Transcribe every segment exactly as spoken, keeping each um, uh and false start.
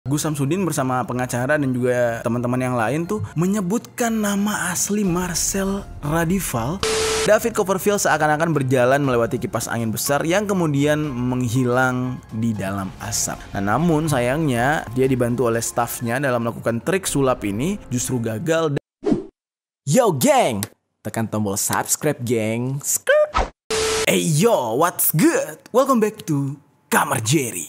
Gus Samsudin bersama pengacara dan juga teman-teman yang lain tuh menyebutkan nama asli Marcel Radival. David Copperfield seakan-akan berjalan melewati kipas angin besar yang kemudian menghilang di dalam asap. Nah, namun sayangnya dia dibantu oleh stafnya dalam melakukan trik sulap ini justru gagal. Yo geng, tekan tombol subscribe geng. Hey yo, what's good? Welcome back to Kamar Jerry.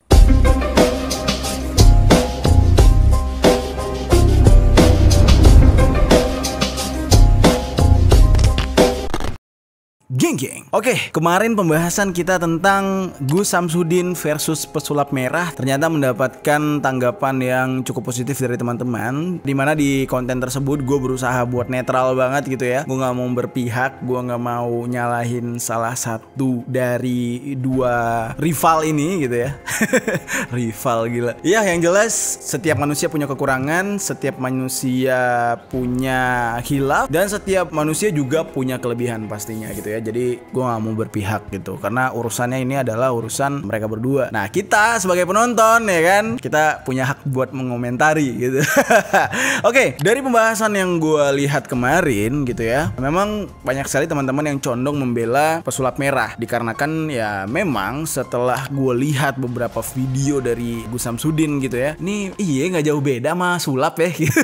Geng-geng. Oke, kemarin pembahasan kita tentang Gus Samsudin versus pesulap merah ternyata mendapatkan tanggapan yang cukup positif dari teman-teman. Dimana di konten tersebut gue berusaha buat netral banget gitu ya. Gue gak mau berpihak, gue gak mau nyalahin salah satu dari dua rival ini gitu ya. Rival gila. Ya, yang jelas setiap manusia punya kekurangan, setiap manusia punya khilaf, dan setiap manusia juga punya kelebihan pastinya gitu ya. Jadi gue gak mau berpihak gitu, karena urusannya ini adalah urusan mereka berdua. Nah, kita sebagai penonton ya kan, kita punya hak buat mengomentari gitu. Oke, dari pembahasan yang gue lihat kemarin gitu ya, memang banyak sekali teman-teman yang condong membela pesulap merah. Dikarenakan ya memang setelah gue lihat beberapa video dari Gus Samsudin gitu ya, ini iya gak jauh beda sama sulap ya gitu.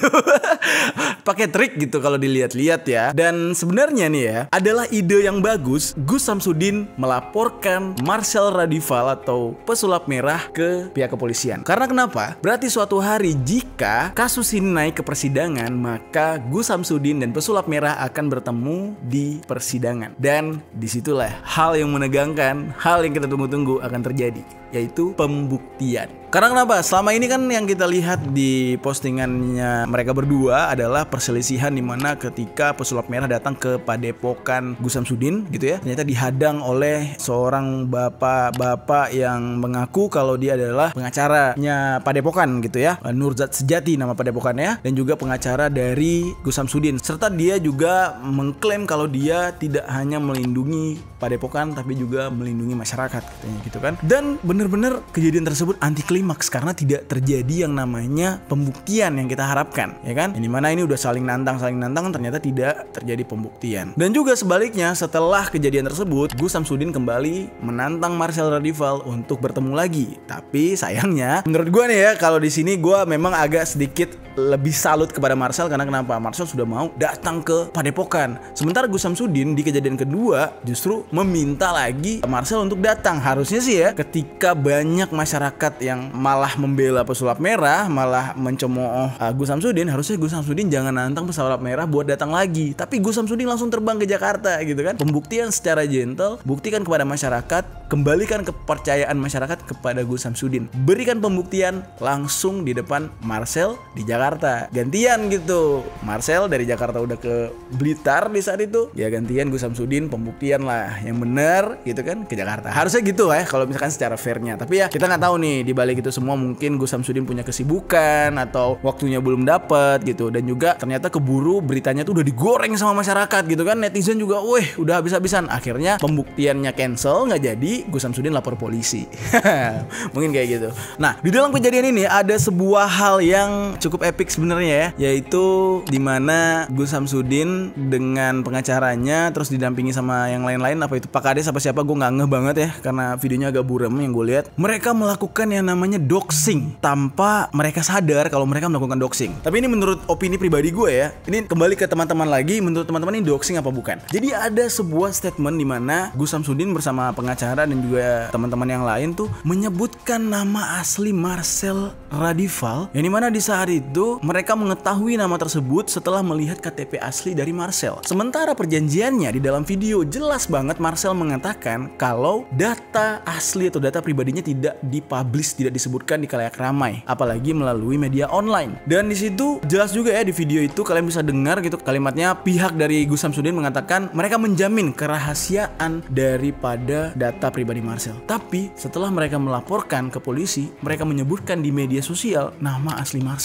Pakai trik gitu kalau dilihat-lihat ya. Dan sebenarnya nih ya, adalah ide yang bagus Gus Samsudin melaporkan Marcel Radival atau pesulap merah ke pihak kepolisian. Karena kenapa? Berarti suatu hari jika kasus ini naik ke persidangan, maka Gus Samsudin dan pesulap merah akan bertemu di persidangan. Dan disitulah hal yang menegangkan, hal yang kita tunggu-tunggu akan terjadi, yaitu pembuktian. Karena kenapa? Selama ini kan yang kita lihat di postingannya mereka berdua adalah perselisihan di mana ketika pesulap merah datang ke padepokan Gus Samsudin gitu ya, ternyata dihadang oleh seorang bapak-bapak yang mengaku kalau dia adalah pengacaranya padepokan gitu ya, Nurzat Sejati nama padepokannya, dan juga pengacara dari Gus Samsudin, serta dia juga mengklaim kalau dia tidak hanya melindungi padepokan tapi juga melindungi masyarakat katanya gitu kan. Dan bener-bener kejadian tersebut anti klimaks karena tidak terjadi yang namanya pembuktian yang kita harapkan ya kan. Yang dimana ini udah saling nantang saling nantang ternyata tidak terjadi pembuktian. Dan juga sebaliknya, setelah kejadian tersebut Gus Samsudin kembali menantang Marcel Radival untuk bertemu lagi. Tapi sayangnya menurut gue nih ya, kalau di sini gue memang agak sedikit lebih salut kepada Marcel. Karena kenapa? Marcel sudah mau datang ke padepokan, sementara Gus Samsudin di kejadian kedua justru meminta lagi Marcel untuk datang. Harusnya sih ya, ketika banyak masyarakat yang malah membela pesulap merah, malah mencemooh uh, Gus Samsudin, harusnya Gus Samsudin jangan nantang pesulap merah buat datang lagi, tapi Gus Samsudin langsung terbang ke Jakarta gitu kan. Pembuktian secara gentle, buktikan kepada masyarakat, kembalikan kepercayaan masyarakat kepada Gus Samsudin, berikan pembuktian langsung di depan Marcel di Jakarta. Gantian gitu, Marcel dari Jakarta udah ke Blitar di saat itu, ya gantian Gus Samsudin pembuktian lah yang benar gitu kan ke Jakarta. Harusnya gitu ya kalau misalkan secara fairnya. Tapi ya kita nggak tahu nih, di balik itu semua mungkin Gus Samsudin punya kesibukan atau waktunya belum dapet gitu. Dan juga ternyata keburu beritanya tuh udah digoreng sama masyarakat gitu kan. Netizen juga weh udah habis-habisan. Akhirnya pembuktiannya cancel, nggak jadi, Gus Samsudin lapor polisi. Mungkin kayak gitu. Nah, di dalam kejadian ini ada sebuah hal yang cukup epic sebenarnya ya, yaitu dimana Gus Samsudin dengan pengacaranya terus didampingi sama yang lain-lain, apa itu Pak Kades apa siapa, gue nggak ngeh banget ya karena videonya agak buram yang gue lihat. Mereka melakukan yang namanya doxing tanpa mereka sadar kalau mereka melakukan doxing. Tapi ini menurut opini pribadi gue ya, ini kembali ke teman-teman lagi, menurut teman-teman ini doxing apa bukan. Jadi ada sebuah statement di mana Gus Samsudin bersama pengacara dan juga teman-teman yang lain tuh menyebutkan nama asli Marcel Radival, yang dimana di saat itu mereka mengetahui nama tersebut setelah melihat K T P asli dari Marcel. Sementara perjanjiannya di dalam video jelas banget Marcel mengatakan kalau data asli atau data pribadinya tidak dipublish, tidak disebutkan di khalayak ramai, apalagi melalui media online. Dan di situ jelas juga ya, di video itu kalian bisa dengar gitu kalimatnya, pihak dari Gus Samsudin mengatakan mereka menjamin kerahasiaan daripada data pribadi Marcel. Tapi setelah mereka melaporkan ke polisi, mereka menyebutkan di media sosial nama asli Marcel. Buset.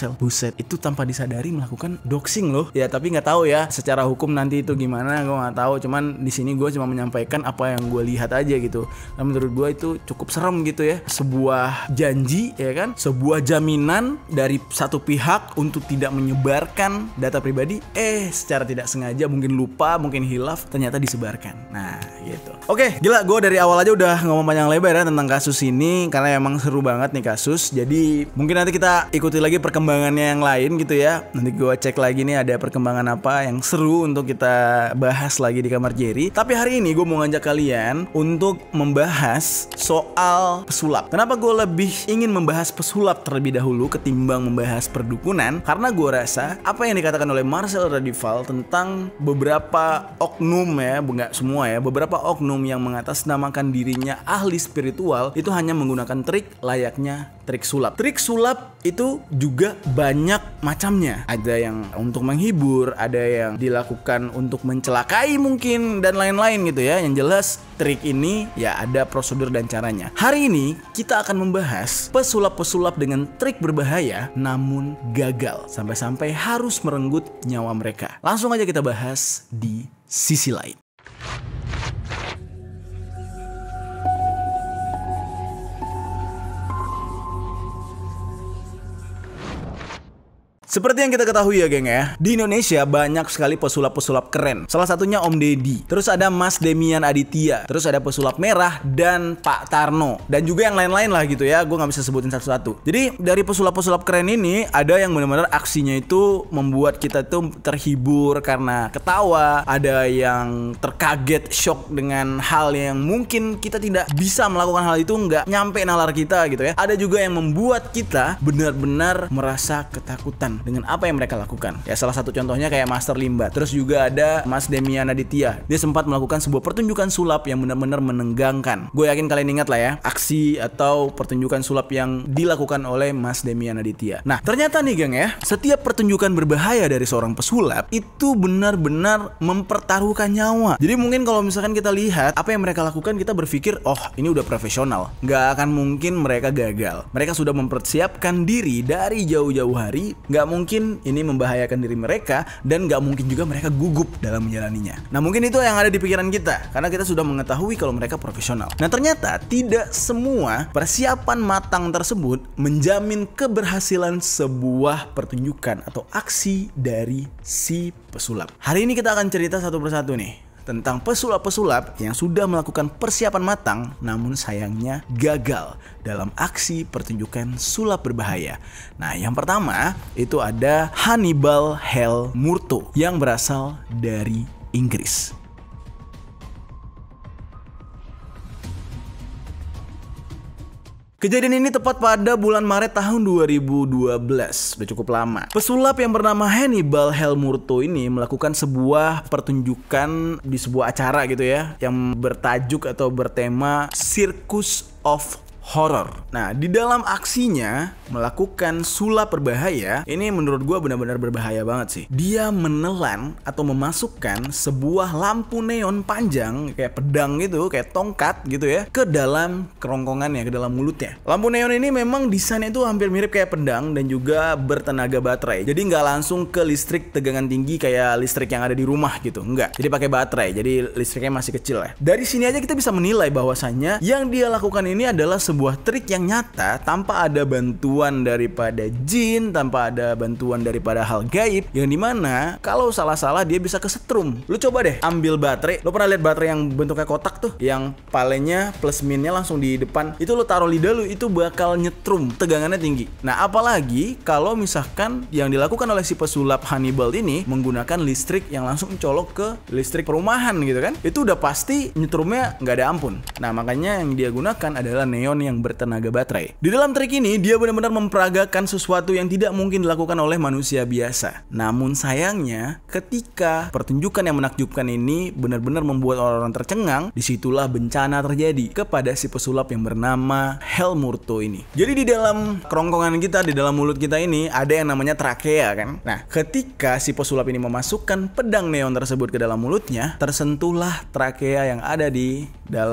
buset, itu tanpa disadari melakukan doxing loh. Ya tapi nggak tahu ya secara hukum nanti itu gimana, gue nggak tahu. Cuman di sini gue cuma menyampaikan apa yang gue lihat aja gitu. Nah, menurut gue itu cukup serem gitu ya. Sebuah janji ya kan, sebuah jaminan dari satu pihak untuk tidak menyebarkan data pribadi, eh secara tidak sengaja mungkin lupa, mungkin hilaf, ternyata disebarkan. Nah gitu. Oke, gila, gue dari awal aja udah ngomong panjang lebar ya tentang kasus ini karena emang seru banget nih kasus. Jadi mungkin nanti kita ikuti lagi perkembangannya yang lain gitu ya. Nanti gue cek lagi nih ada perkembangan apa yang seru untuk kita bahas lagi di Kamar Jerry. Tapi hari ini gue mau ngajak kalian untuk membahas soal pesulap. Kenapa gue lebih ingin membahas pesulap terlebih dahulu ketimbang membahas perdukunan? Karena gue rasa apa yang dikatakan oleh Marcel Radival tentang beberapa oknum ya, enggak semua ya, beberapa oknum yang mengatasnamakan dirinya ahli spiritual itu hanya menggunakan trik layaknya trik sulap. Trik sulap itu juga banyak macamnya. Ada yang untuk menghibur, ada yang dilakukan untuk mencelakai mungkin, dan lain-lain gitu ya. Yang jelas trik ini ya ada prosedur dan caranya. Hari ini kita akan membahas pesulap-pesulap dengan trik berbahaya namun gagal, sampai-sampai harus merenggut nyawa mereka. Langsung aja kita bahas di sisi lain. Seperti yang kita ketahui ya geng ya, di Indonesia banyak sekali pesulap-pesulap keren. Salah satunya Om Deddy, terus ada Mas Demian Aditya, terus ada pesulap merah dan Pak Tarno, dan juga yang lain-lain lah gitu ya. Gue nggak bisa sebutin satu-satu. Jadi dari pesulap-pesulap keren ini ada yang benar-benar aksinya itu membuat kita tuh terhibur karena ketawa, ada yang terkaget shock dengan hal yang mungkin kita tidak bisa melakukan hal itu, nggak nyampe nalar kita gitu ya. Ada juga yang membuat kita benar-benar merasa ketakutan dengan apa yang mereka lakukan. Ya salah satu contohnya kayak Master Limba. Terus juga ada Mas Demian Aditya. Dia sempat melakukan sebuah pertunjukan sulap yang benar-benar menegangkan. Gue yakin kalian ingat lah ya, aksi atau pertunjukan sulap yang dilakukan oleh Mas Demian Aditya. Nah, ternyata nih geng ya, setiap pertunjukan berbahaya dari seorang pesulap itu benar-benar mempertaruhkan nyawa. Jadi mungkin kalau misalkan kita lihat apa yang mereka lakukan, kita berpikir, oh ini udah profesional, nggak akan mungkin mereka gagal. Mereka sudah mempersiapkan diri dari jauh-jauh hari, nggak mungkin ini membahayakan diri mereka, dan gak mungkin juga mereka gugup dalam menjalaninya. Nah mungkin itu yang ada di pikiran kita, karena kita sudah mengetahui kalau mereka profesional. Nah ternyata tidak semua persiapan matang tersebut menjamin keberhasilan sebuah pertunjukan atau aksi dari si pesulap. Hari ini kita akan cerita satu persatu nih tentang pesulap-pesulap yang sudah melakukan persiapan matang namun sayangnya gagal dalam aksi pertunjukan sulap berbahaya. Nah yang pertama itu ada Hannibal Hell Murto yang berasal dari Inggris. Kejadian ini tepat pada bulan Maret tahun dua ribu dua belas, udah cukup lama. Pesulap yang bernama Hannibal Hell Murto ini melakukan sebuah pertunjukan di sebuah acara gitu ya, yang bertajuk atau bertema Circus of Horror. Nah, di dalam aksinya melakukan sulap berbahaya, ini menurut gue benar-benar berbahaya banget sih. Dia menelan atau memasukkan sebuah lampu neon panjang kayak pedang gitu, kayak tongkat gitu ya, ke dalam kerongkongannya, ke dalam mulutnya. Lampu neon ini memang desainnya itu hampir mirip kayak pedang dan juga bertenaga baterai. Jadi nggak langsung ke listrik tegangan tinggi kayak listrik yang ada di rumah gitu, nggak. Jadi pakai baterai, jadi listriknya masih kecil ya. Dari sini aja kita bisa menilai bahwasannya yang dia lakukan ini adalah sebuah trik yang nyata tanpa ada bantuan daripada jin, tanpa ada bantuan daripada hal gaib, yang dimana kalau salah-salah dia bisa kesetrum. Lu coba deh ambil baterai, lu pernah lihat baterai yang bentuknya kotak tuh, yang palenya plus minnya langsung di depan, itu lu taruh lidah lu, itu bakal nyetrum, tegangannya tinggi. Nah apalagi kalau misalkan yang dilakukan oleh si pesulap Hannibal ini menggunakan listrik yang langsung colok ke listrik perumahan gitu kan, itu udah pasti nyetrumnya nggak ada ampun. Nah makanya yang dia gunakan adalah neon yang bertenaga baterai. Di dalam trik ini dia benar-benar memperagakan sesuatu yang tidak mungkin dilakukan oleh manusia biasa. Namun sayangnya ketika pertunjukan yang menakjubkan ini benar-benar membuat orang-orang tercengang, disitulah bencana terjadi kepada si pesulap yang bernama Hell Murto ini. Jadi di dalam kerongkongan kita, di dalam mulut kita ini ada yang namanya trakea kan. Nah ketika si pesulap ini memasukkan pedang neon tersebut ke dalam mulutnya, tersentuhlah trakea yang ada di dalam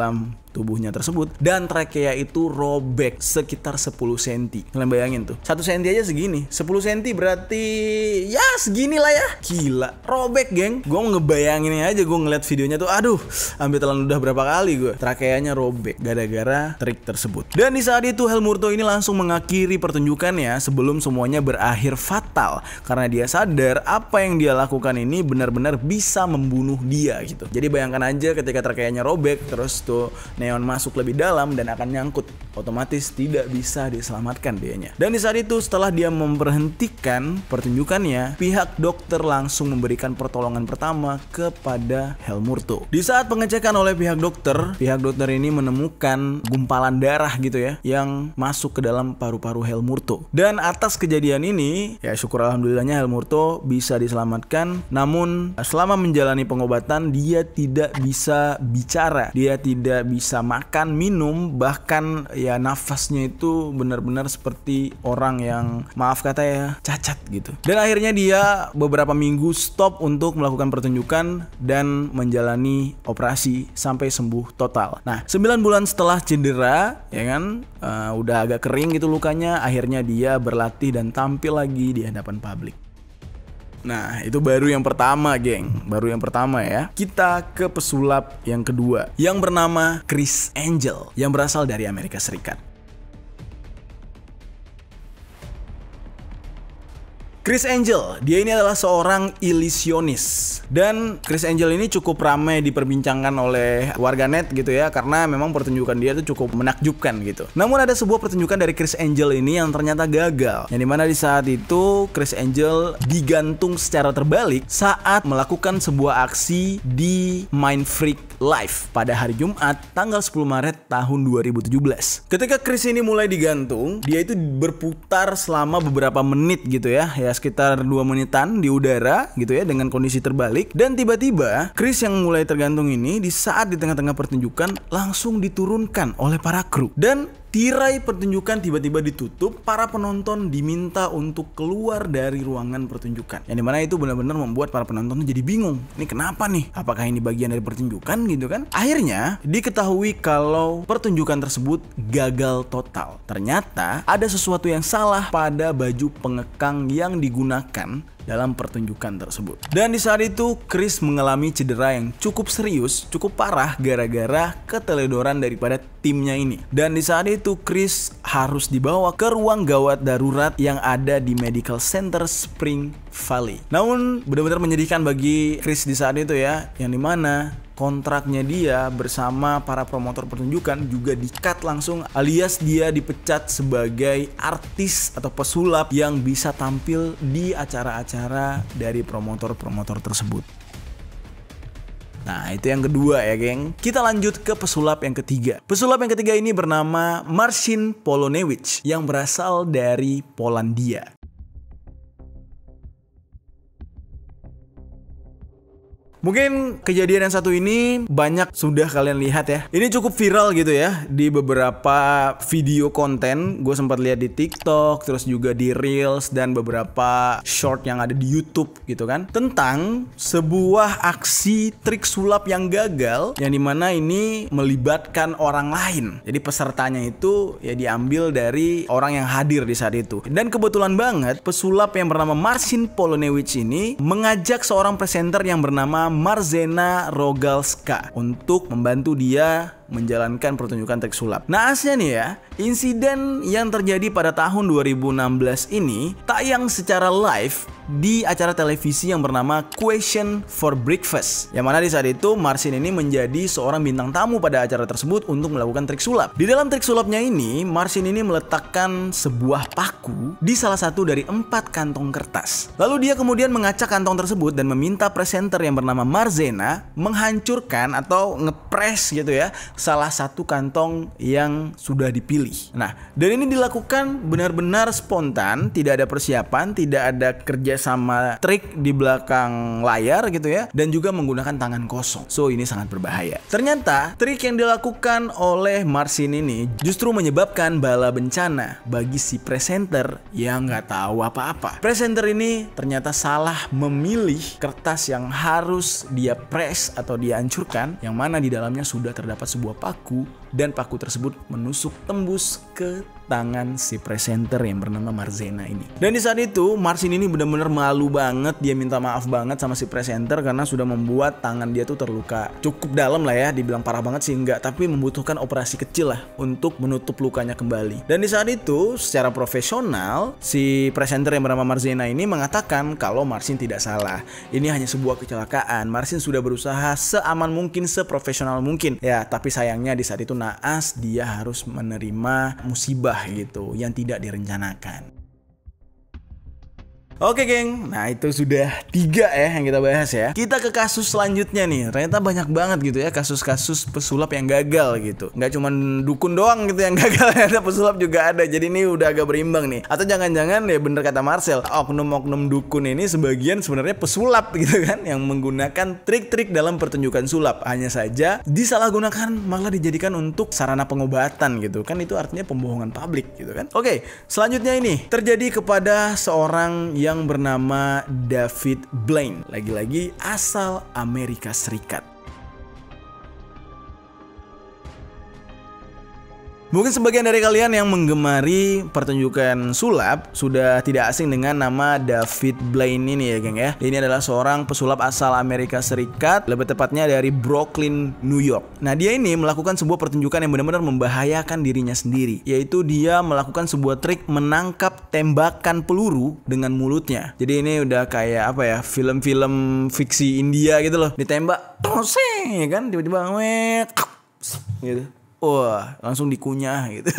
tubuhnya tersebut, dan trakea itu robek sekitar sepuluh sentimeter. Kalian bayangin tuh, satu senti aja segini, sepuluh sentimeter berarti ya segini lah ya. Gila, robek geng. Gue ngebayanginnya aja, gue ngeliat videonya tuh, aduh, ambil telan udah berapa kali gue. Trakeanya robek gara-gara trik tersebut. Dan di saat itu Helmurto ini langsung mengakhiri pertunjukannya sebelum semuanya berakhir fatal, karena dia sadar apa yang dia lakukan ini benar-benar bisa membunuh dia gitu. Jadi bayangkan aja ketika trakeanya robek, terus tuh neon masuk lebih dalam dan akan nyangkut, otomatis tidak bisa diselamatkan dianya. Dan di saat itu setelah dia memberhentikan pertunjukannya, pihak dokter langsung memberikan pertolongan pertama kepada Helmurto. Di saat pengecekan oleh pihak dokter, pihak dokter ini menemukan gumpalan darah gitu ya yang masuk ke dalam paru-paru Helmurto. Dan atas kejadian ini, ya syukur alhamdulillahnya Helmurto bisa diselamatkan. Namun selama menjalani pengobatan dia tidak bisa bicara, dia tidak bisa makan, minum, bahkan ya nafasnya itu benar-benar seperti orang yang maaf kata ya cacat gitu. Dan akhirnya dia beberapa minggu stop untuk melakukan pertunjukan dan menjalani operasi sampai sembuh total. Nah, sembilan bulan setelah cedera ya kan, uh, udah agak kering gitu lukanya, akhirnya dia berlatih dan tampil lagi di hadapan publik. Nah, itu baru yang pertama, geng. Baru yang pertama ya. Kita ke pesulap yang kedua, yang bernama Criss Angel, yang berasal dari Amerika Serikat. Criss Angel, dia ini adalah seorang ilusionis. Dan Criss Angel ini cukup ramai diperbincangkan oleh warganet gitu ya, karena memang pertunjukan dia itu cukup menakjubkan gitu. Namun ada sebuah pertunjukan dari Criss Angel ini yang ternyata gagal. Yang dimana di saat itu Criss Angel digantung secara terbalik saat melakukan sebuah aksi di Mind Freak Live pada hari Jumat tanggal sepuluh Maret tahun dua ribu tujuh belas. Ketika Criss ini mulai digantung, dia itu berputar selama beberapa menit gitu ya, ya sekitar dua menitan di udara gitu ya dengan kondisi terbalik. Dan tiba-tiba Criss yang mulai tergantung ini di saat di tengah-tengah pertunjukan langsung diturunkan oleh para kru. Dan tirai pertunjukan tiba-tiba ditutup, para penonton diminta untuk keluar dari ruangan pertunjukan. Yang dimana itu benar-benar membuat para penonton jadi bingung. Ini kenapa nih? Apakah ini bagian dari pertunjukan gitu kan? Akhirnya diketahui kalau pertunjukan tersebut gagal total. Ternyata ada sesuatu yang salah pada baju pengekang yang digunakan dalam pertunjukan tersebut. Dan di saat itu Criss mengalami cedera yang cukup serius, cukup parah gara-gara keteledoran daripada timnya ini. Dan di saat itu Criss harus dibawa ke ruang gawat darurat yang ada di Medical Center Spring Valley. Namun benar-benar menyedihkan bagi Criss di saat itu ya, yang dimana kontraknya dia bersama para promotor pertunjukan juga di-cut langsung, alias dia dipecat sebagai artis atau pesulap yang bisa tampil di acara-acara dari promotor-promotor tersebut. Nah, itu yang kedua ya geng. Kita lanjut ke pesulap yang ketiga. Pesulap yang ketiga ini bernama Marcin Polonewicz yang berasal dari Polandia. Mungkin kejadian yang satu ini banyak sudah kalian lihat ya. Ini cukup viral gitu ya di beberapa video konten. Gue sempat lihat di TikTok, terus juga di Reels dan beberapa short yang ada di YouTube gitu kan, tentang sebuah aksi trik sulap yang gagal, yang dimana ini melibatkan orang lain. Jadi pesertanya itu ya diambil dari orang yang hadir di saat itu. Dan kebetulan banget pesulap yang bernama Marcin Polonewicz ini mengajak seorang presenter yang bernama Marzena Rogalska untuk membantu dia menjalankan pertunjukan trik sulap. Nah, aslinya nih ya, insiden yang terjadi pada tahun dua ribu enam belas ini tayang secara live di acara televisi yang bernama Question for Breakfast, yang mana di saat itu Marcin ini menjadi seorang bintang tamu pada acara tersebut untuk melakukan trik sulap. Di dalam trik sulapnya ini, Marcin ini meletakkan sebuah paku di salah satu dari empat kantong kertas. Lalu dia kemudian mengacak kantong tersebut dan meminta presenter yang bernama Marzena menghancurkan atau ngepres gitu ya salah satu kantong yang sudah dipilih. Nah, dan ini dilakukan benar-benar spontan, tidak ada persiapan, tidak ada kerja sama trik di belakang layar gitu ya, dan juga menggunakan tangan kosong. So ini sangat berbahaya. Ternyata trik yang dilakukan oleh Marcin ini justru menyebabkan bala bencana bagi si presenter yang nggak tahu apa-apa. Presenter ini ternyata salah memilih kertas yang harus dia press atau dia hancurkan, yang mana di dalamnya sudah terdapat sebuah paku dan paku tersebut menusuk tembus ke tangan si presenter yang bernama Marzena ini. Dan di saat itu Marcin ini benar-benar malu banget, dia minta maaf banget sama si presenter karena sudah membuat tangan dia tuh terluka cukup dalam lah ya, dibilang parah banget sih enggak, tapi membutuhkan operasi kecil lah untuk menutup lukanya kembali. Dan di saat itu secara profesional si presenter yang bernama Marzena ini mengatakan kalau Marcin tidak salah, ini hanya sebuah kecelakaan. Marcin sudah berusaha seaman mungkin, seprofesional mungkin ya, tapi sayangnya di saat itu naas dia harus menerima musibah gitu yang tidak direncanakan. Oke geng, nah itu sudah tiga ya yang kita bahas ya. Kita ke kasus selanjutnya nih. Ternyata banyak banget gitu ya kasus-kasus pesulap yang gagal gitu. Nggak cuma dukun doang gitu yang gagal, ada pesulap juga ada. Jadi ini udah agak berimbang nih. Atau jangan-jangan ya bener kata Marcel, oknum-oknum dukun ini sebagian sebenarnya pesulap gitu kan, yang menggunakan trik-trik dalam pertunjukan sulap. Hanya saja disalahgunakan malah dijadikan untuk sarana pengobatan gitu kan, itu artinya pembohongan publik gitu kan. Oke, selanjutnya ini terjadi kepada seorang yang yang bernama David Blaine, lagi-lagi asal Amerika Serikat. Mungkin sebagian dari kalian yang menggemari pertunjukan sulap sudah tidak asing dengan nama David Blaine ini ya geng ya. Ini adalah seorang pesulap asal Amerika Serikat, lebih tepatnya dari Brooklyn, New York. Nah dia ini melakukan sebuah pertunjukan yang benar-benar membahayakan dirinya sendiri, yaitu dia melakukan sebuah trik menangkap tembakan peluru dengan mulutnya. Jadi ini udah kayak apa ya, film-film fiksi India gitu loh, ditembak toseng ya kan, tiba-tiba wek gitu. Wah, langsung dikunyah gitu.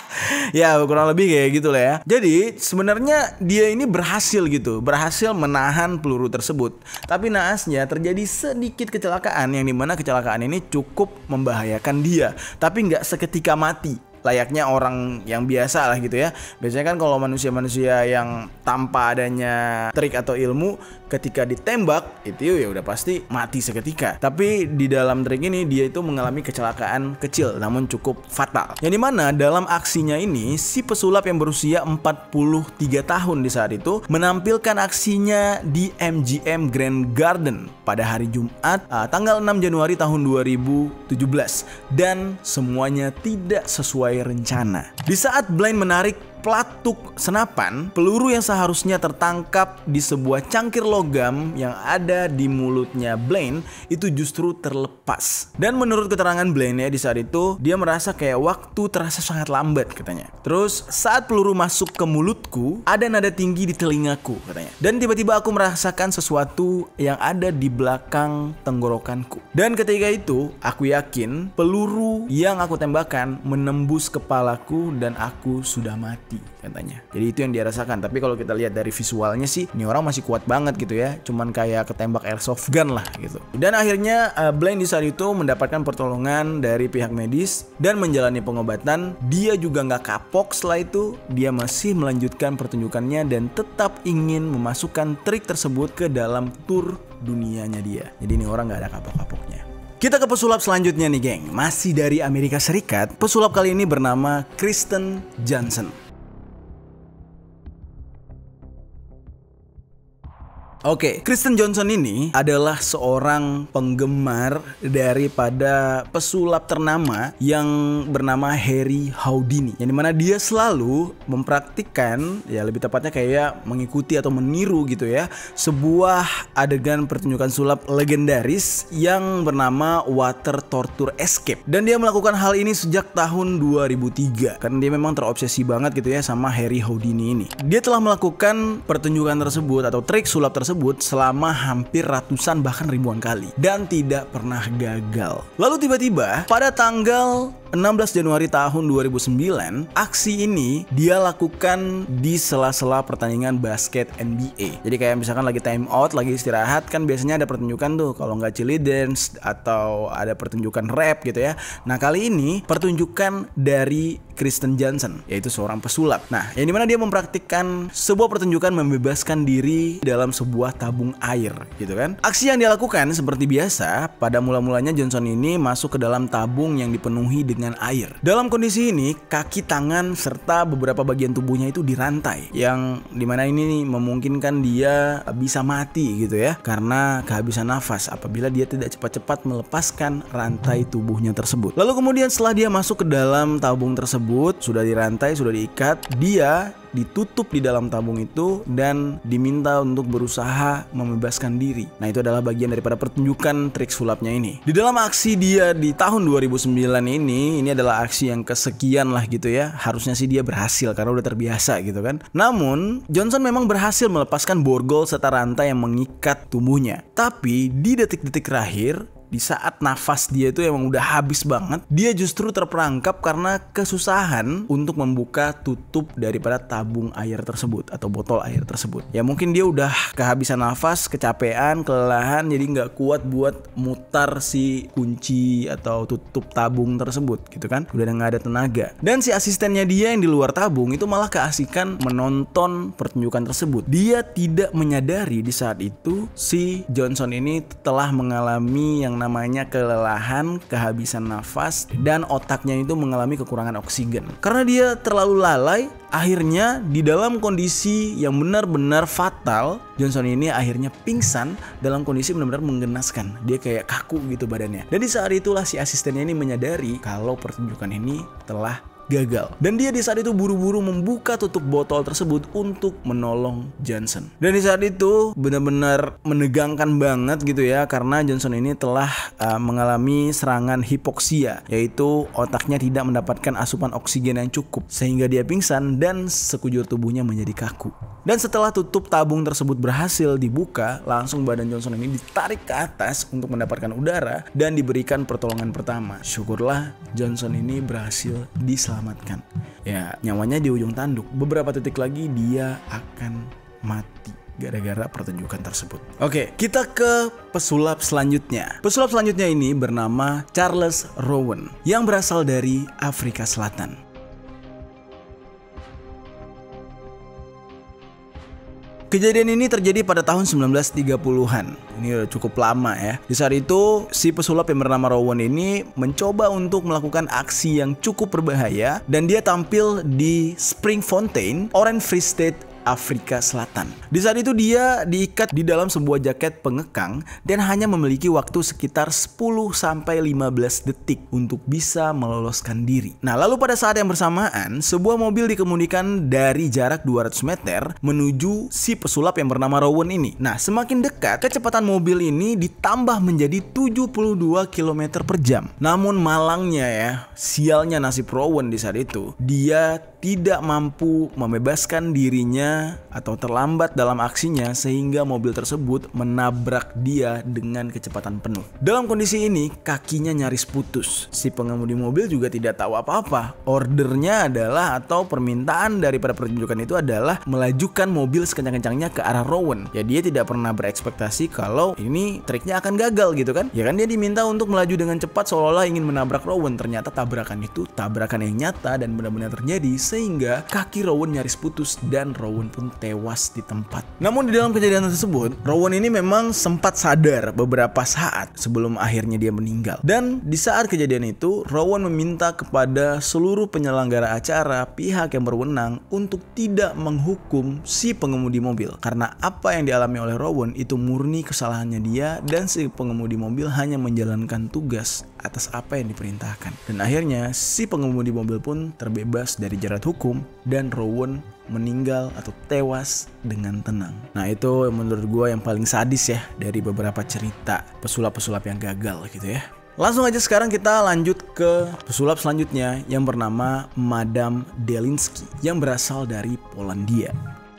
Ya kurang lebih kayak gitu lah ya. Jadi sebenarnya dia ini berhasil gitu, berhasil menahan peluru tersebut. Tapi naasnya terjadi sedikit kecelakaan, yang dimana kecelakaan ini cukup membahayakan dia, tapi nggak seketika mati layaknya orang yang biasa lah gitu ya. Biasanya kan kalau manusia-manusia yang tanpa adanya trik atau ilmu, ketika ditembak itu ya udah pasti mati seketika. Tapi di dalam trik ini dia itu mengalami kecelakaan kecil namun cukup fatal. Yang dimana dalam aksinya ini si pesulap yang berusia empat puluh tiga tahun di saat itu menampilkan aksinya di M G M Grand Garden pada hari Jumat uh, tanggal enam Januari tahun dua ribu tujuh belas, dan semuanya tidak sesuai rencana. Di saat Blaine menarik pelatuk senapan, peluru yang seharusnya tertangkap di sebuah cangkir logam yang ada di mulutnya Blaine itu justru terlepas. Dan menurut keterangan Blaine ya, di saat itu dia merasa kayak waktu terasa sangat lambat katanya. Terus saat peluru masuk ke mulutku, ada nada tinggi di telingaku katanya. Dan tiba-tiba aku merasakan sesuatu yang ada di belakang tenggorokanku. Dan ketika itu aku yakin peluru yang aku tembakkan menembus kepalaku dan aku sudah mati katanya. Jadi itu yang dia rasakan. Tapi kalau kita lihat dari visualnya sih, ini orang masih kuat banget gitu ya. Cuman kayak ketembak airsoft gun lah gitu. Dan akhirnya uh, Blaine di saat itu mendapatkan pertolongan dari pihak medis dan menjalani pengobatan. Dia juga nggak kapok setelah itu. Dia masih melanjutkan pertunjukannya dan tetap ingin memasukkan trik tersebut ke dalam tur dunianya dia. Jadi ini orang nggak ada kapok-kapoknya. Kita ke pesulap selanjutnya nih geng. Masih dari Amerika Serikat. Pesulap kali ini bernama Kristen Johnson. Oke, okay, Kristen Johnson ini adalah seorang penggemar daripada pesulap ternama yang bernama Harry Houdini, yang dimana dia selalu mempraktikkan, ya lebih tepatnya kayak mengikuti atau meniru gitu ya, sebuah adegan pertunjukan sulap legendaris yang bernama Water Torture Escape. Dan dia melakukan hal ini sejak tahun dua ribu tiga karena dia memang terobsesi banget gitu ya sama Harry Houdini ini. Dia telah melakukan pertunjukan tersebut atau trik sulap tersebut selama hampir ratusan bahkan ribuan kali dan tidak pernah gagal. Lalu tiba-tiba pada tanggal enam belas Januari tahun dua ribu sembilan, aksi ini dia lakukan di sela-sela pertandingan basket N B A. Jadi kayak misalkan lagi time out, lagi istirahat, kan biasanya ada pertunjukan tuh, kalau nggak chili dance atau ada pertunjukan rap gitu ya. Nah kali ini pertunjukan dari Kristen Johnson, yaitu seorang pesulap. Nah yang dimana dia mempraktikkan sebuah pertunjukan membebaskan diri dalam sebuah tabung air gitu kan. Aksi yang dia lakukan seperti biasa, pada mula-mulanya Johnson ini masuk ke dalam tabung yang dipenuhi dengan dengan air. Dalam kondisi ini, kaki, tangan, serta beberapa bagian tubuhnya itu dirantai, yang dimana ini memungkinkan dia bisa mati gitu ya, karena kehabisan nafas apabila dia tidak cepat-cepat melepaskan rantai tubuhnya tersebut. Lalu kemudian setelah dia masuk ke dalam tabung tersebut, sudah dirantai, sudah diikat, dia ditutup di dalam tabung itu dan diminta untuk berusaha membebaskan diri. Nah, itu adalah bagian daripada pertunjukan trik sulapnya ini. Di dalam aksi dia di tahun dua ribu sembilan ini, ini adalah aksi yang kesekian lah gitu ya. Harusnya sih dia berhasil karena udah terbiasa gitu kan. Namun, Johnson memang berhasil melepaskan borgol serta rantai yang mengikat tubuhnya. Tapi di detik-detik terakhir, di saat nafas dia itu emang udah habis banget, dia justru terperangkap karena kesusahan untuk membuka tutup daripada tabung air tersebut atau botol air tersebut. Ya mungkin dia udah kehabisan nafas, kecapean, kelelahan, jadi nggak kuat buat mutar si kunci atau tutup tabung tersebut gitu kan. Udah nggak ada tenaga. Dan si asistennya dia yang di luar tabung itu malah keasikan menonton pertunjukan tersebut. Dia tidak menyadari di saat itu si Johnson ini telah mengalami yang namanya kelelahan, kehabisan nafas, dan otaknya itu mengalami kekurangan oksigen. Karena dia terlalu lalai, akhirnya di dalam kondisi yang benar-benar fatal, Johnson ini akhirnya pingsan dalam kondisi benar-benar menggenaskan. Dia kayak kaku gitu badannya. Dan di saat itulah si asistennya ini menyadari kalau pertunjukan ini telah gagal. Dan dia di saat itu buru-buru membuka tutup botol tersebut untuk menolong Johnson. Dan di saat itu benar-benar menegangkan banget gitu ya, karena Johnson ini telah uh, mengalami serangan hipoksia, yaitu otaknya tidak mendapatkan asupan oksigen yang cukup sehingga dia pingsan dan sekujur tubuhnya menjadi kaku. Dan setelah tutup tabung tersebut berhasil dibuka, langsung badan Johnson ini ditarik ke atas untuk mendapatkan udara dan diberikan pertolongan pertama. Syukurlah Johnson ini berhasil diselamatkan. Ya, nyawanya di ujung tanduk. Beberapa detik lagi dia akan mati gara-gara pertunjukan tersebut. Oke, kita ke pesulap selanjutnya. Pesulap selanjutnya ini bernama Charles Rowan yang berasal dari Afrika Selatan. Kejadian ini terjadi pada tahun sembilan belas tiga puluhan. Ini udah cukup lama ya. Di saat itu, si pesulap yang bernama Rowan ini mencoba untuk melakukan aksi yang cukup berbahaya dan dia tampil di Spring Fontaine, Orange Free State, Afrika Selatan. Di saat itu dia diikat di dalam sebuah jaket pengekang dan hanya memiliki waktu sekitar sepuluh sampai lima belas detik untuk bisa meloloskan diri. Nah, lalu pada saat yang bersamaan, sebuah mobil dikemudikan dari jarak dua ratus meter menuju si pesulap yang bernama Rowan ini. Nah, semakin dekat, kecepatan mobil ini ditambah menjadi tujuh puluh dua kilometer per jam. Namun malangnya ya, sialnya nasib Rowan di saat itu, dia tidak mampu membebaskan dirinya atau terlambat dalam aksinya sehingga mobil tersebut menabrak dia dengan kecepatan penuh. Dalam kondisi ini kakinya nyaris putus. Si pengemudi mobil juga tidak tahu apa-apa. Ordernya adalah atau permintaan daripada pertunjukan itu adalah melajukan mobil sekencang-kencangnya ke arah Rowan. Ya dia tidak pernah berekspektasi kalau ini triknya akan gagal gitu kan. Ya kan dia diminta untuk melaju dengan cepat seolah-olah ingin menabrak Rowan. Ternyata tabrakan itu tabrakan yang nyata dan benar-benar terjadi sehingga kaki Rowan nyaris putus dan Rowan pun tewas di tempat. Namun di dalam kejadian tersebut, Rowan ini memang sempat sadar beberapa saat sebelum akhirnya dia meninggal. Dan di saat kejadian itu, Rowan meminta kepada seluruh penyelenggara acara, pihak yang berwenang untuk tidak menghukum si pengemudi mobil. Karena apa yang dialami oleh Rowan itu murni kesalahannya dia dan si pengemudi mobil hanya menjalankan tugas atas apa yang diperintahkan. Dan akhirnya si pengemudi mobil pun terbebas dari jerat hukum dan Rowan meninggal atau tewas dengan tenang. Nah itu menurut gue yang paling sadis ya dari beberapa cerita pesulap-pesulap yang gagal gitu ya. Langsung aja sekarang kita lanjut ke pesulap selanjutnya yang bernama Madame Delinsky yang berasal dari Polandia.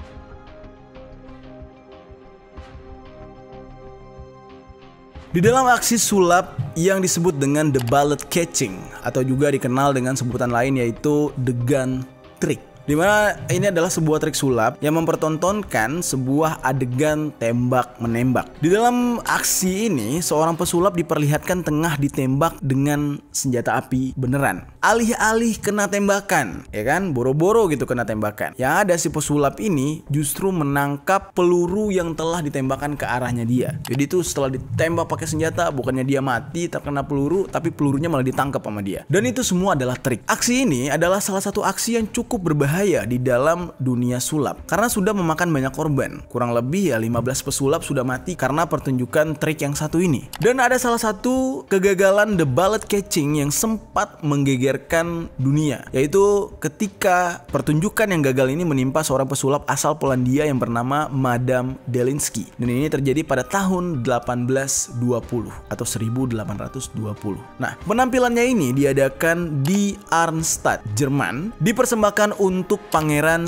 Di dalam aksi sulap yang disebut dengan the bullet catching atau juga dikenal dengan sebutan lain yaitu the gun trick. Dimana ini adalah sebuah trik sulap yang mempertontonkan sebuah adegan tembak menembak. Di dalam aksi ini seorang pesulap diperlihatkan tengah ditembak dengan senjata api beneran. Alih-alih kena tembakan, ya kan, boro-boro gitu kena tembakan. Yang ada si pesulap ini justru menangkap peluru yang telah ditembakkan ke arahnya dia. Jadi itu setelah ditembak pakai senjata, bukannya dia mati terkena peluru, tapi pelurunya malah ditangkap sama dia. Dan itu semua adalah trik. Aksi ini adalah salah satu aksi yang cukup berbahaya di dalam dunia sulap karena sudah memakan banyak korban. Kurang lebih ya lima belas pesulap sudah mati karena pertunjukan trik yang satu ini. Dan ada salah satu kegagalan the bullet catching yang sempat menggegerkan dunia, yaitu ketika pertunjukan yang gagal ini menimpa seorang pesulap asal Polandia yang bernama Madame Delinsky. Dan ini terjadi pada tahun delapan belas dua puluh atau seribu delapan ratus dua puluh. Nah, penampilannya ini diadakan di Arnstadt, Jerman, dipersembahkan untuk Pangeran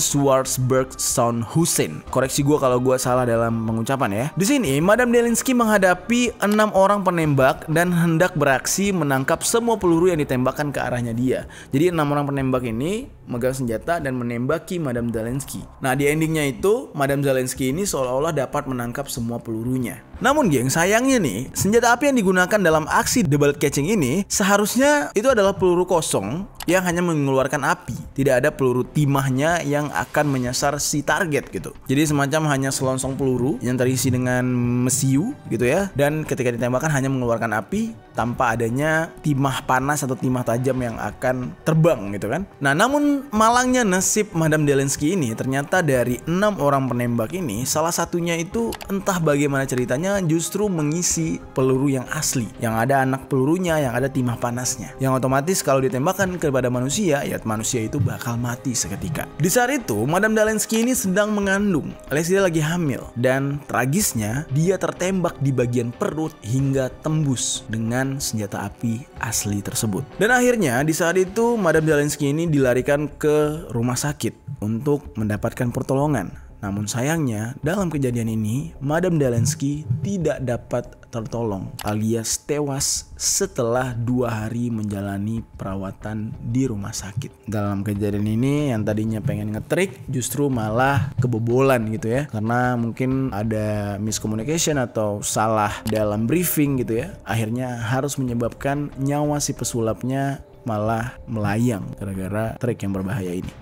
Schwarzburg-Sonhausen. Koreksi gue kalau gue salah dalam pengucapan ya. Di sini Madame Delinsky menghadapi enam orang penembak dan hendak beraksi menangkap semua peluru yang ditembakkan ke arahnya dia. Jadi enam orang penembak ini megang senjata dan menembaki Madame Delinsky. Nah, di endingnya itu Madame Delinsky ini seolah-olah dapat menangkap semua pelurunya. Namun geng, sayangnya nih, senjata api yang digunakan dalam aksi the bullet catching ini seharusnya itu adalah peluru kosong yang hanya mengeluarkan api. Tidak ada peluru timahnya yang akan menyasar si target gitu. Jadi semacam hanya selongsong peluru yang terisi dengan mesiu gitu ya. Dan ketika ditembakkan hanya mengeluarkan api tanpa adanya timah panas atau timah tajam yang akan terbang gitu kan. Nah, namun malangnya nasib Madame Delinsky ini, ternyata dari enam orang penembak ini salah satunya itu entah bagaimana ceritanya justru mengisi peluru yang asli, yang ada anak pelurunya, yang ada timah panasnya, yang otomatis kalau ditembakkan kepada manusia, ya manusia itu bakal mati seketika. Di saat itu Madame Delinsky ini sedang mengandung, alias dia lagi hamil, dan tragisnya dia tertembak di bagian perut hingga tembus dengan senjata api asli tersebut. Dan akhirnya di saat itu Madame Delinsky ini dilarikan ke rumah sakit untuk mendapatkan pertolongan. Namun sayangnya dalam kejadian ini Madame Delinsky tidak dapat tertolong alias tewas setelah dua hari menjalani perawatan di rumah sakit. Dalam kejadian ini yang tadinya pengen ngetrik justru malah kebobolan gitu ya, karena mungkin ada miscommunication atau salah dalam briefing gitu ya. Akhirnya harus menyebabkan nyawa si pesulapnya malah melayang gara-gara trik yang berbahaya ini.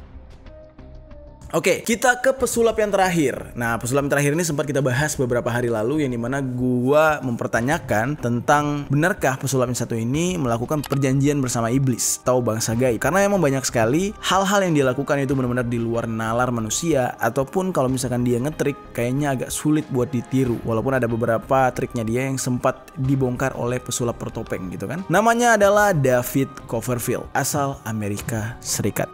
Oke, kita ke pesulap yang terakhir. Nah, pesulap yang terakhir ini sempat kita bahas beberapa hari lalu, yang dimana gua mempertanyakan tentang benarkah pesulap yang satu ini melakukan perjanjian bersama iblis atau bangsa gaib. Karena emang banyak sekali hal-hal yang dia lakukan itu benar-benar di luar nalar manusia, ataupun kalau misalkan dia ngetrik kayaknya agak sulit buat ditiru. Walaupun ada beberapa triknya dia yang sempat dibongkar oleh pesulap bertopeng gitu kan. Namanya adalah David Copperfield, asal Amerika Serikat.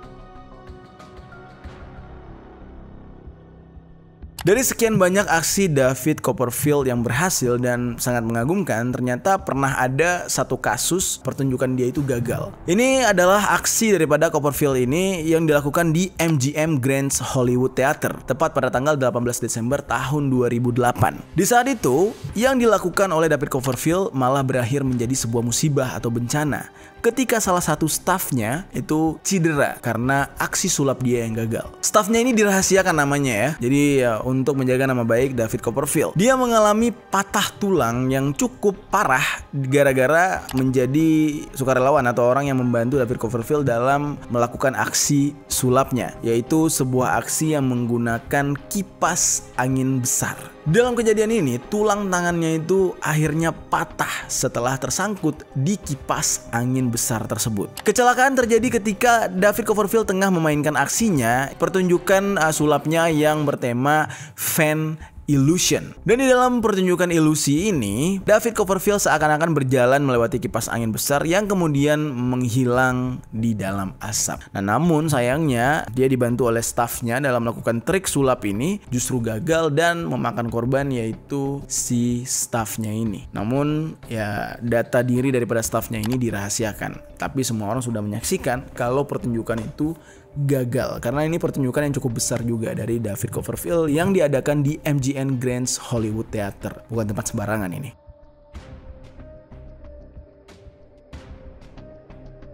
Dari sekian banyak aksi David Copperfield yang berhasil dan sangat mengagumkan, ternyata pernah ada satu kasus pertunjukan dia itu gagal. Ini adalah aksi daripada Copperfield ini yang dilakukan di M G M Grand Hollywood Theater, tepat pada tanggal delapan belas Desember tahun dua ribu delapan. Di saat itu, yang dilakukan oleh David Copperfield malah berakhir menjadi sebuah musibah atau bencana ketika salah satu stafnya itu cedera karena aksi sulap dia yang gagal. Stafnya ini dirahasiakan namanya ya. Jadi ya, untuk menjaga nama baik David Copperfield, dia mengalami patah tulang yang cukup parah gara-gara menjadi sukarelawan atau orang yang membantu David Copperfield dalam melakukan aksi sulapnya, yaitu sebuah aksi yang menggunakan kipas angin besar. Dalam kejadian ini, tulang tangannya itu akhirnya patah setelah tersangkut di kipas angin besar tersebut. Kecelakaan terjadi ketika David Copperfield tengah memainkan aksinya, pertunjukan uh, sulapnya yang bertema Fan Illusion. Dan di dalam pertunjukan ilusi ini, David Copperfield seakan-akan berjalan melewati kipas angin besar yang kemudian menghilang di dalam asap. Nah, namun sayangnya dia dibantu oleh stafnya dalam melakukan trik sulap ini justru gagal dan memakan korban, yaitu si stafnya ini. Namun ya data diri daripada stafnya ini dirahasiakan. Tapi semua orang sudah menyaksikan kalau pertunjukan itu gagal, karena ini pertunjukan yang cukup besar juga dari David Copperfield yang diadakan di M G M Grand Hollywood Theater. Bukan tempat sembarangan ini.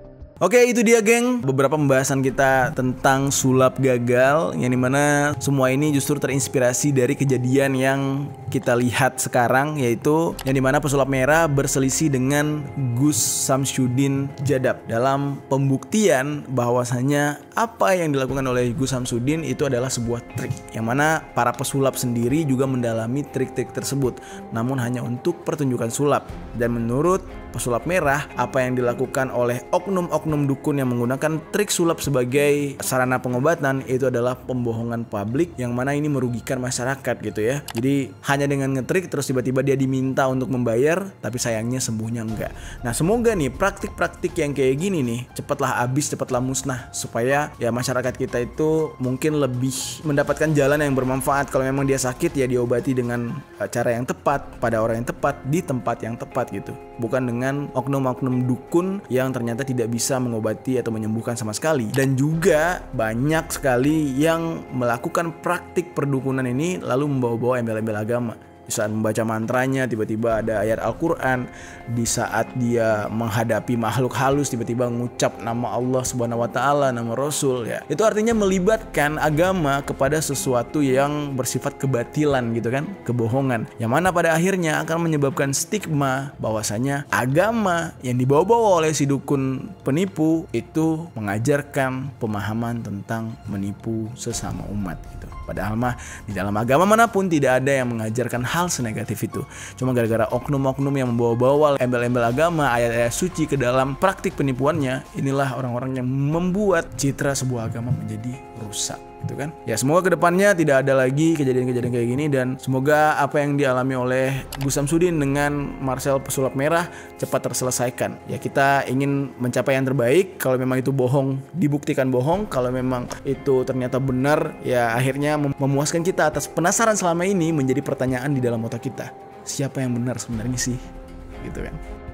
Oke, itu dia geng, beberapa pembahasan kita tentang sulap gagal, yang dimana semua ini justru terinspirasi dari kejadian yang kita lihat sekarang, yaitu yang dimana pesulap merah berselisih dengan Gus Samsudin Jadab dalam pembuktian bahwasanya apa yang dilakukan oleh Gus Samsudin itu adalah sebuah trik, yang mana para pesulap sendiri juga mendalami trik-trik tersebut, namun hanya untuk pertunjukan sulap. Dan menurut pesulap merah, apa yang dilakukan oleh oknum-oknum dukun yang menggunakan trik sulap sebagai sarana pengobatan itu adalah pembohongan publik, yang mana ini merugikan masyarakat gitu ya. Jadi hanya dengan ngetrik terus tiba-tiba dia diminta untuk membayar, tapi sayangnya sembuhnya enggak. Nah, semoga nih praktik-praktik yang kayak gini nih cepatlah habis, cepatlah musnah, supaya ya masyarakat kita itu mungkin lebih mendapatkan jalan yang bermanfaat. Kalau memang dia sakit ya diobati dengan cara yang tepat, pada orang yang tepat, di tempat yang tepat gitu, bukan dengan oknum-oknum dukun yang ternyata tidak bisa mengobati atau menyembuhkan sama sekali. Dan juga banyak sekali yang melakukan praktik perdukunan ini lalu membawa-bawa embel-embel agama. Di saat membaca mantranya tiba-tiba ada ayat Al-Quran, di saat dia menghadapi makhluk halus tiba-tiba mengucap nama Allah Subhanahu wa Ta'ala, nama Rasul ya. Itu artinya melibatkan agama kepada sesuatu yang bersifat kebatilan gitu kan, kebohongan, yang mana pada akhirnya akan menyebabkan stigma bahwasanya agama yang dibawa-bawa oleh si dukun penipu itu mengajarkan pemahaman tentang menipu sesama umat gitu. Padahal mah di dalam agama manapun tidak ada yang mengajarkan hal senegatif itu. Cuma gara-gara oknum-oknum yang membawa-bawa embel-embel agama, ayat-ayat suci ke dalam praktik penipuannya, inilah orang-orang yang membuat citra sebuah agama menjadi rusak gitu kan. Ya semoga kedepannya tidak ada lagi kejadian-kejadian kayak gini, dan semoga apa yang dialami oleh Gus Samsudin dengan Marcel pesulap merah cepat terselesaikan. Ya kita ingin mencapai yang terbaik. Kalau memang itu bohong, dibuktikan bohong. Kalau memang itu ternyata benar, ya akhirnya mem- memuaskan kita atas penasaran selama ini menjadi pertanyaan di dalam otak kita. Siapa yang benar sebenarnya sih? Gitu kan.